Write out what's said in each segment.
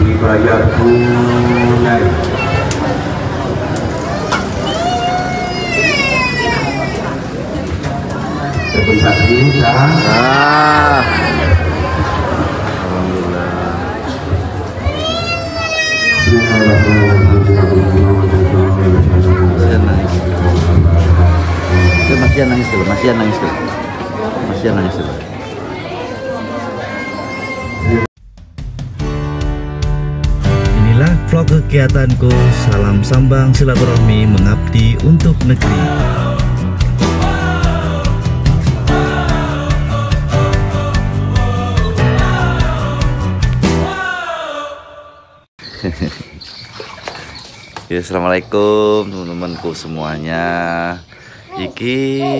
dibayar tunai. Saksi dan Masih nangis dulu. Inilah vlog kegiatanku, salam sambang silaturahmi mengabdi untuk negeri. Ya, assalamualaikum teman-temanku semuanya. Iki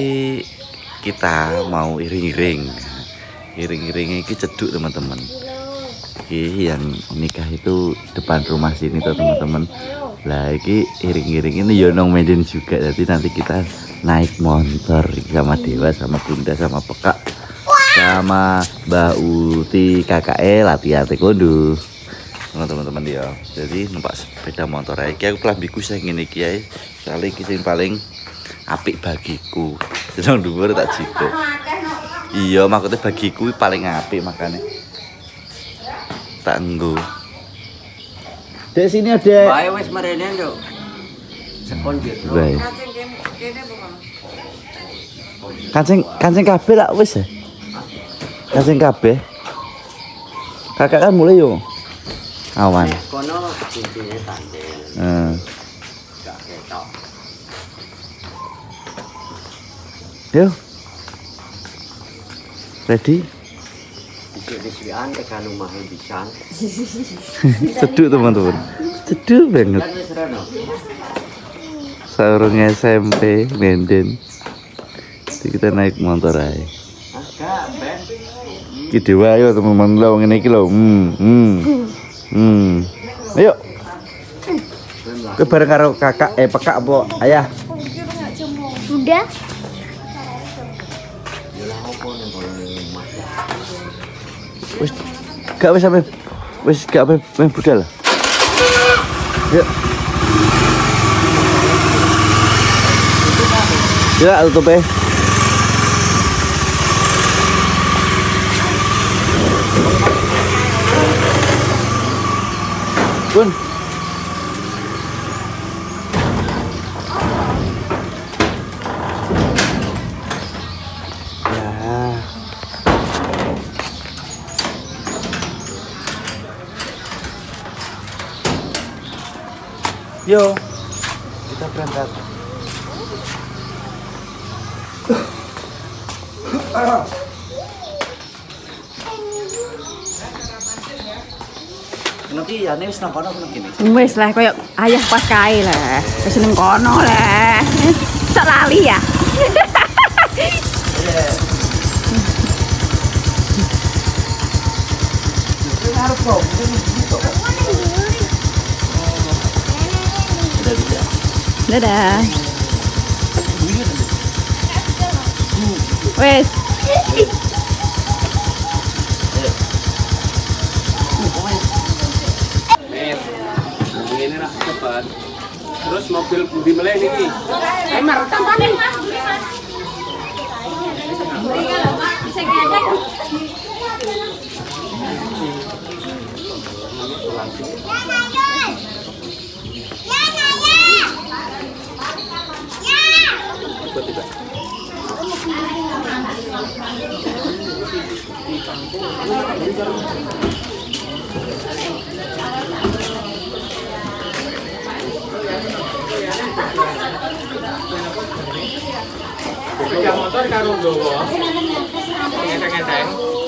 kita mau iring-iring iki ceduk teman-teman. Iki yang nikah itu depan rumah sini tuh teman-teman. Lah iki iring-iring ini ya nong Medan juga. Jadi nanti kita naik motor sama Dewa, sama Bunda, sama Pekak, sama Mbak Uti KKE latihan taekwondo. Teman-teman ya. Jadi numpak sepeda motor iki aku pelambiku sing ngene iki ae. Soale iki sing paling apik bagiku. Seneng dhuwur tak jikuk. Iya, maksudnya bagiku paling apik makanya tak nggo. Dek sini ada. Bae wis merene, Nduk. Sekon gitu. Bae. Kancing kabeh lak wis ya. Kancing kabeh. Kakak kan mulai yo. Awan. Kono cincine tandel. Gak ketok. Yo. Ready? Disian tekan omahe pisan. Ceduk teman-teman. Ceduk banget. Kan wis rono. Saurung SMP Menden. Jadi kita naik motor aja. Agak ben. Iki Dewa ayo teman-teman lho ngene iki lho. Ayo. Kowe bareng karo kakak Pekak apa ayah? Udah. Wis gak sampai budal. Yuk. Ya tutup ya. Bun. Yo, kita berangkat. Nanti ya wis nang kono kene. Wis lah koyo ayah pas kae lah. Wis ning kono lah. Sok lali ya. Dadah. Wes. Ini nak cepat. Terus mobil budi meleh niki. Emar tampane Mas. Bisa ngedek. Sepeda motor karo nggawa. Ngenteng-ngenteng.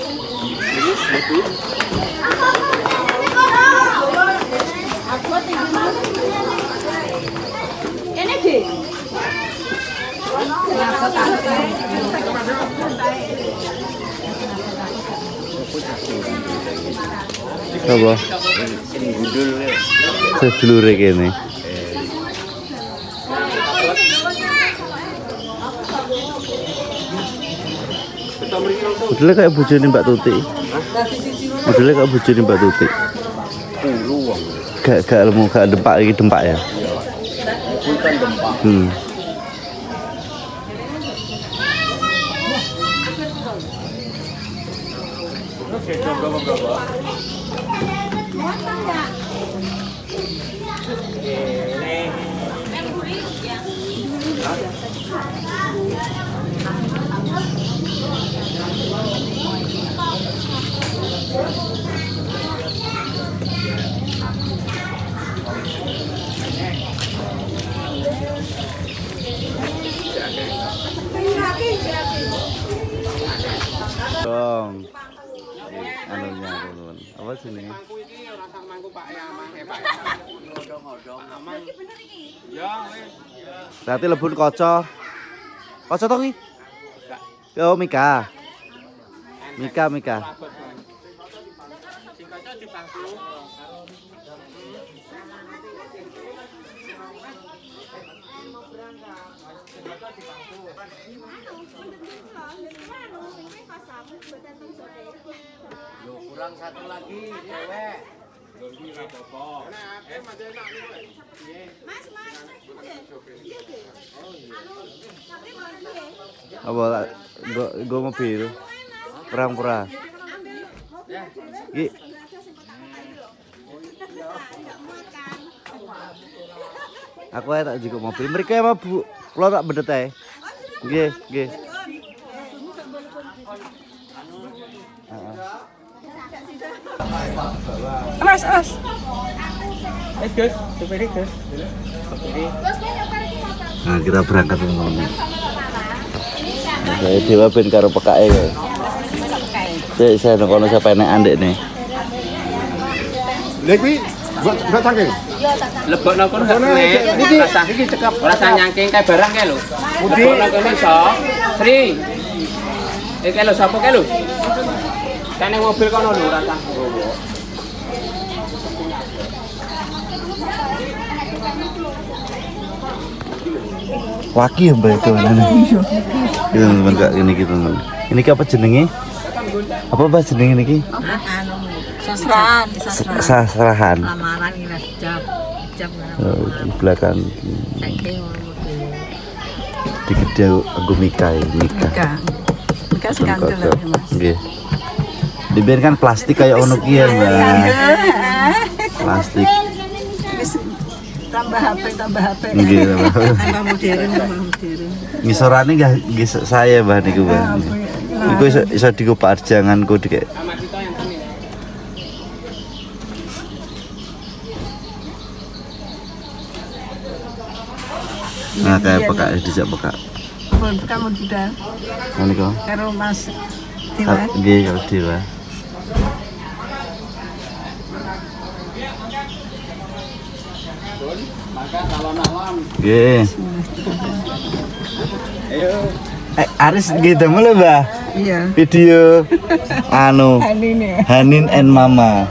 Ini deh. Apa? Sedulure kene. Modelnya kayak bojone Mbak Tuti. Modelnya kayak bojone Mbak Tuti. Gak ilmu gak dempak iki dempak ya. Bukan dempak. Oke, coba. Dong. Anunya teman-teman. Apa sini? Mangku iki ora sak mangku Pak ya, Mang. Pak. Ngodong-ngodong. Amang. Iki bener iki. Ya, wis. Berarti lebun kaca. Kaca to ki? Yo Mika. Mika. Sing kaca di bangku. Kurang satu lagi, cewek. Apa gua mau biru. Perang-perang. Ki. Aku ae tak jiko mobil. Mriki ya Bu. Kula tak bedet ae. Nggih. Mas. Gus, supiri Gus. Nah, kita berangkat teman-teman. Saya dewa ben karo pekake kok. Saya kono sampai nek andek nih. Lha kuwi buat cangking. Lebokno kono gak nek. Iki cekap. Ora usah nyangking kae barang kae lho. Lebokno kono iso. Sri. Iki lho sapa kae lho? Kene mobil kono lho ora usah. Waki ya mbak itu mana? Kita teman kak ini kita teman. Ini apa jenenge? Apa bahas jenenge ini? Sasrahan. Lamaran ini jam. Di belakang. Di gede aku Mika. Mika sekandel lah mas. Iya. Dibiarkan plastik kayak ono kia mbak. Plastik. Tambah HP. Nggih, Tambah modern. Ngisorane nggih saya mbah niku, Mbah. Niku iso digo parjanganku dikek. Sama kita yang sini. Nah, kayak pekak dijak pekak. Kamu sudah Niku. karo Mas Dewa. Nggih, karo Dewa. Maka salon-salon. Nggih. Ayo. Aris nggih damel lho, Mbah. Iya. Video Hanin and Mama.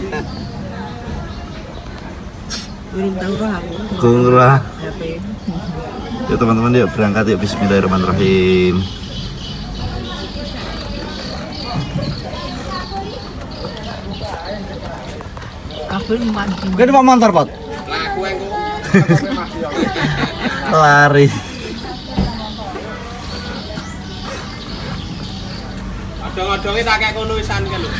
Belum tahu aku. Kurang. Ya teman-teman, yuk berangkat yuk. Bismillahirrahmanirrahim. Kabel mandi. Gak ada motor pot. Lah aku engko. Lari. Odong-odonge tak kek kono wisan ke lho.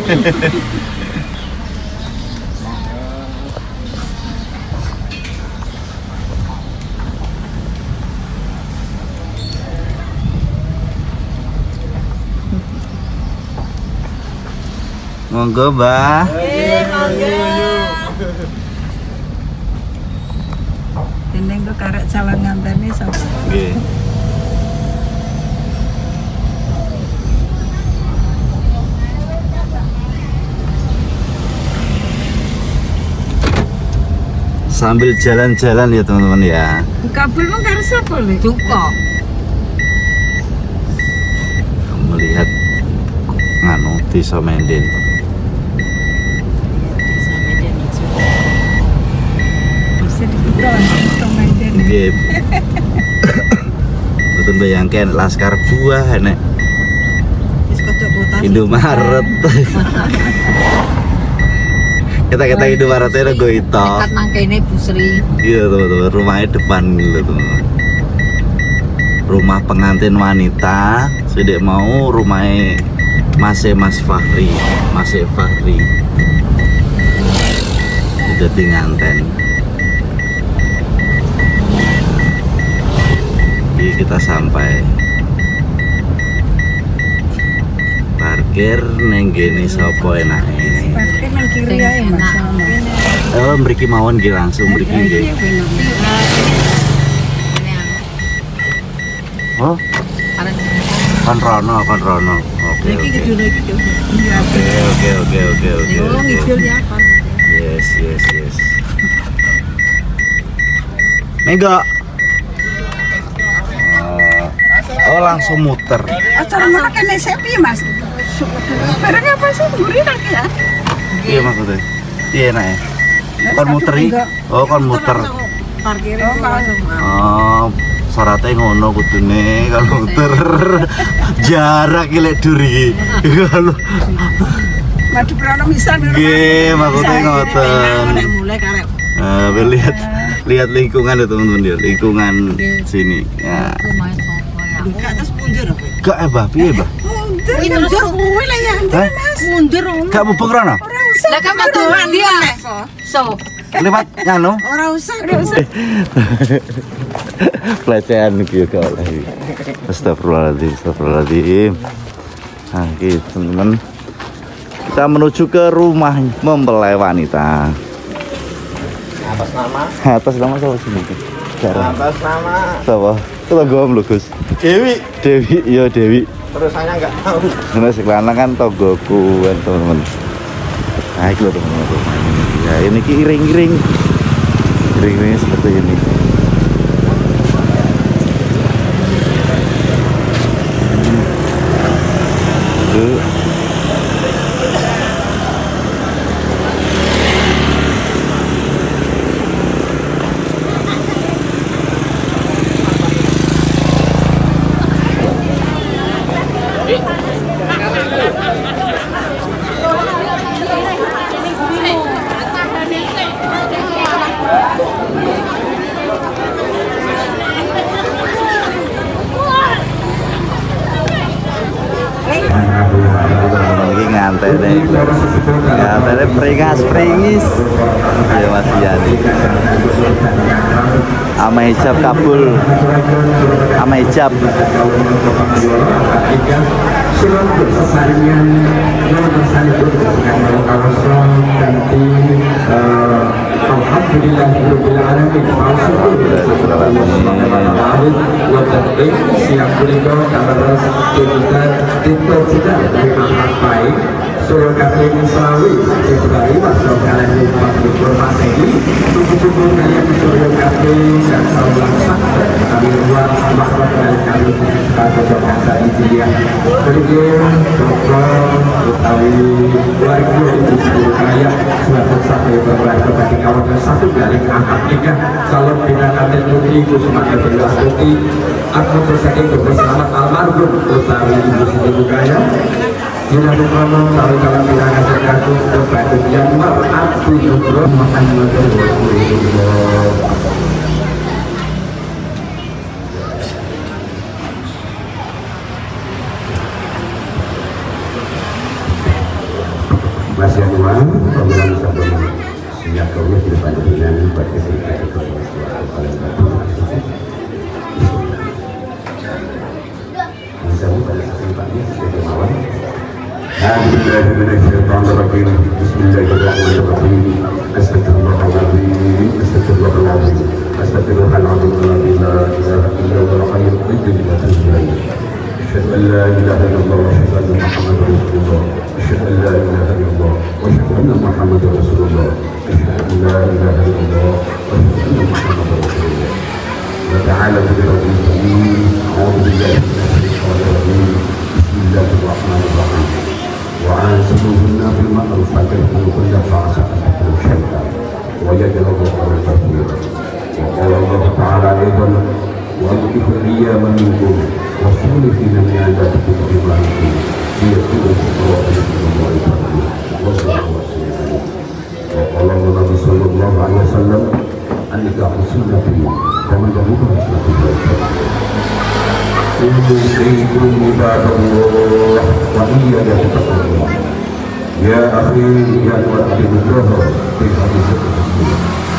Monggo, Mbah. Ini kok karek calon ngantene sapa? Nggih. Sambil jalan-jalan ya teman-teman ya. Kabel mong karo sapa lho? Duka. Melihat nganu Desa Menden. Bisa dibuka Menden. Nggih. Betul bayangkan Laskar Buah nek Wis kodok botas. Indomaret. Kita hidup baratnya gue itu. Dekat nangkene Bu Sri. Iya teman-teman, rumahnya depan gitu teman. Rumah pengantin wanita, sudah mau rumahnya Mas Fahri. Sudah nganten. Jadi kita sampai. Parkir neng gini sopo enake. Parkir nang kiri ae Mas. Mriki mawon nggih langsung mriki nggih. Oh, kon rono. Oke. Oke. Yes. Mega. Oh, langsung muter. Acara mana kene sepi Mas? Barang apa sih gurih lagi ya? Iya maksudnya. Iya enak ya. Kon muteri. Oh, kon muter. Parkir langsung. Oh, syaratnya ngono kudune kalau muter. Jarak iki lek duri. Kalau Madu Prana misal nggih, maksudnya ngoten. Mulai karep. Lihat lingkungan ya teman-teman dia, lingkungan sini. Ya. Enggak terus mundur. Gak piye, Bah? Mundur kuwi lah ya. Mas. Mundur. Gak mubeng rono? Lah kan maturan dia. So, Lewat nganu? ora usah. Pelecehan iki gak oleh. Astagfirullahaladzim. Nah, gitu teman-teman. Kita menuju ke rumah mempelai wanita. Atas nama siapa sini? Atas nama Siapa? Kita gom lu Gus. Dewi. Iya Dewi. Terus saya nggak tahu. Karena sekelana kan togoku kan teman-teman. Naik loh teman-teman. Ya ini iring-iring seperti ini. Ngantene pringis ya Mas Yani ama hijab kabul ama hijab surat bersarian yang bersalibut alhamdulillahirabbil alamin siang punika kamera kita tidak dari anak baik surah kafir Musawi Februari masuk kalian lupa informasi tubuh kalian surah kafir dan salam kami luar makhluk dan kami pada bahasa India kemudian dokter utawi warga itu kaya suatu sampai beberapa bagi kawan satu garing angkat tiga calon bina kader putri Kusuma Kebelas Putri aku bersaking berselamat almarhum utawi ibu sini kaya Ina Muhammad kalau kita kasih kartu kepada yang aku juga makan Mas yang uang, pemilihan sebelum sejak kau di depan dengan bagi kita itu paling bagus. Bisa pada kesempatannya sebagai mawar. Bismillahirrahmanirrahim. Bismillahirrahmanirrahim. Astagfirullahaladzim. Astagfirullahaladzim. Astagfirullahaladzim. La ilaha illallah hayyul qayyum la ilaha أشهد أن لا إله إلا الله وأشهد أن محمدا رسول الله أشهد أن لا إله إلا الله وأشهد أن محمدا رسول الله أشهد أن لا إله إلا الله وأشهد أن محمدا رسول الله وتعالى برب العالمين أعوذ بالله من الشيطان الرجيم بسم الله الرحمن الرحيم وعاشروهن بالمعروف فكرهوا كل فعسى أن شيئا ويجعل الله كثيرا وقال الله تعالى أيضا وأنكحوا الأيام منكم والصالحين من عبادكم وإمائكم ليكونوا فقراء إلى الله تعالى والله واسع عليم sallallahu alaihi wasallam an-nikah sunnati wa man jahudha sunnati. Usikum ibadallah wa iyaya taqullah. Ya akhi ya wa'ati mudroho fi hadis al-Qudsi.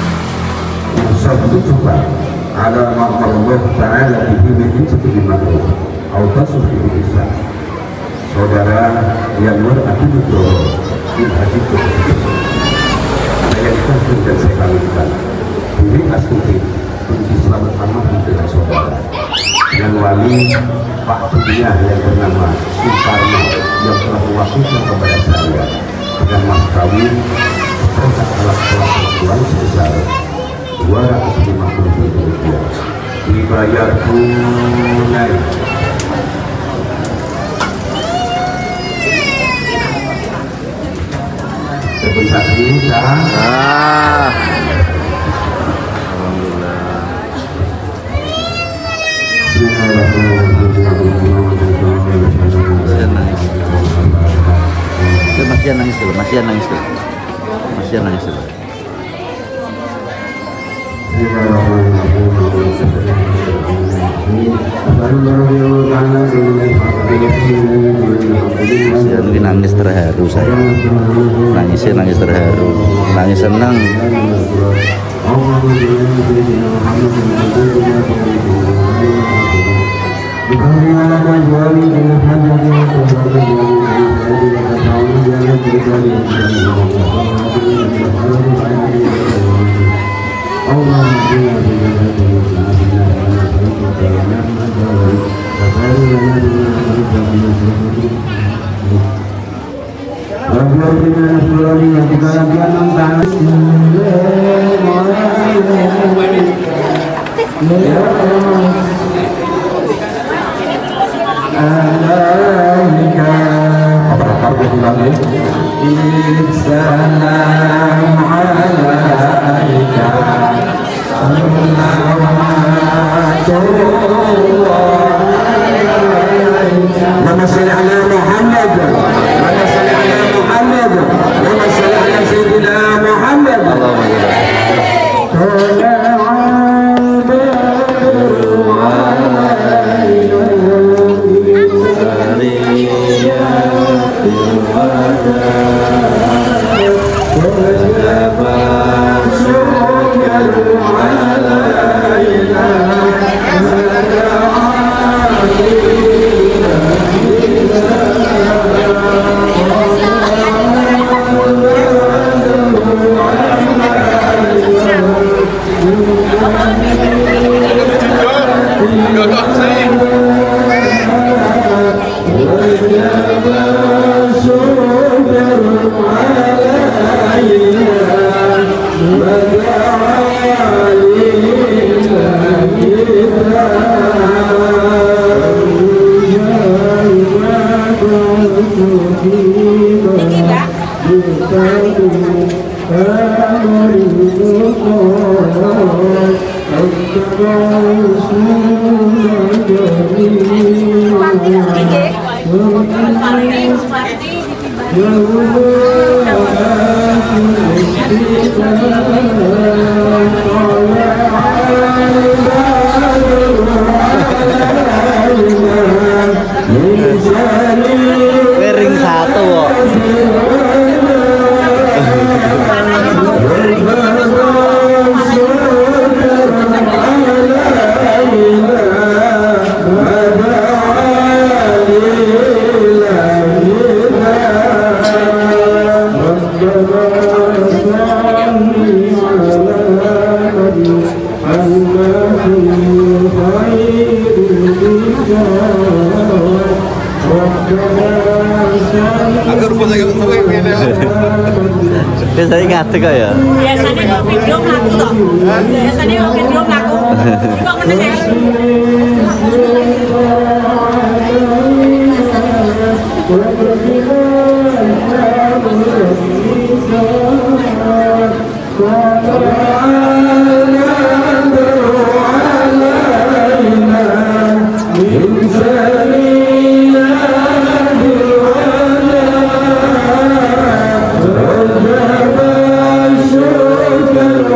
Sabtuka ala ma'amallah ta'ala bihi min intiqi ma'ruf atau tasfi bisa. Saudara yang berarti itu di hadis tersebut saya satu dan saya kalikan diri asli untuk selamat amat dengan saudara dan wali Pak Dunia yang bernama Soekarno yang telah mewakilkan kepada saya dengan mas kawin serta alat-alat perempuan sebesar 250 ribu rupiah dibayar tunai. Saksi Alhamdulillah. Masih nangis dulu. Nangis terharu saya. Nangis terharu. Nangis senang. Piring satu kok. Biasanya ngadeg kok ya? Biasanya kalau video mlaku toh. Biasanya kalau video mlaku. Kok meneh. Thank you.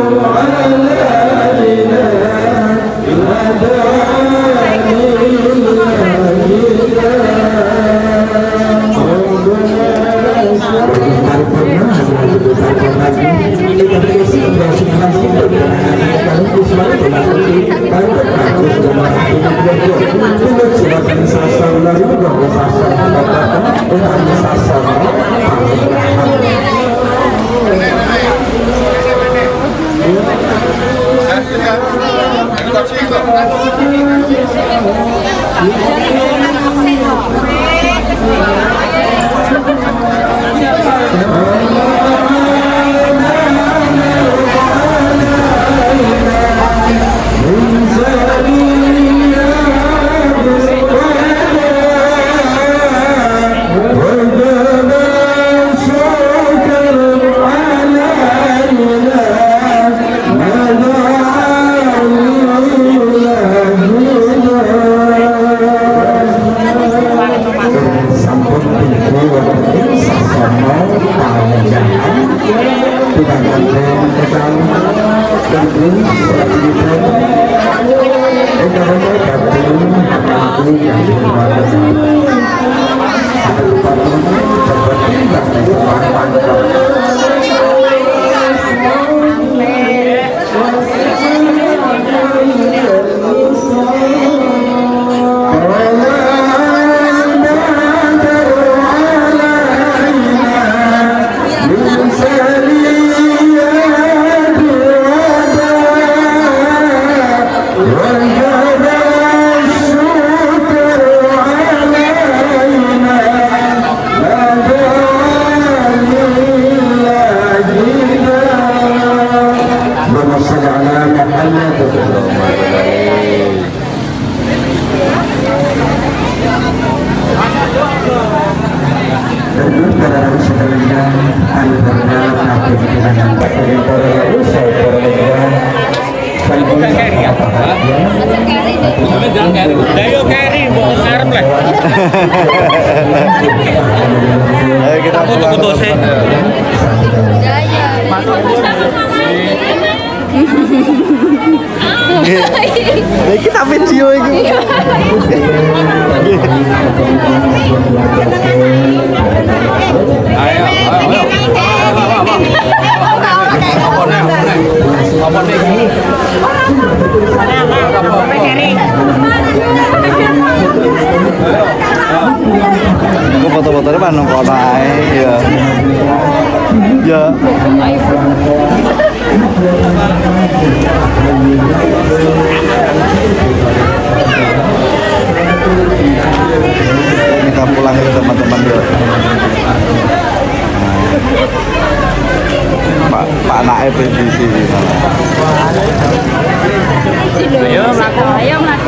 Ayo kita foto-foto sih. Kita video ini. Aku foto-fotonya mana kok naik ya. Ya. Kita pulang ya teman-teman ya. Pak Naib di sini. Ayo mlaku.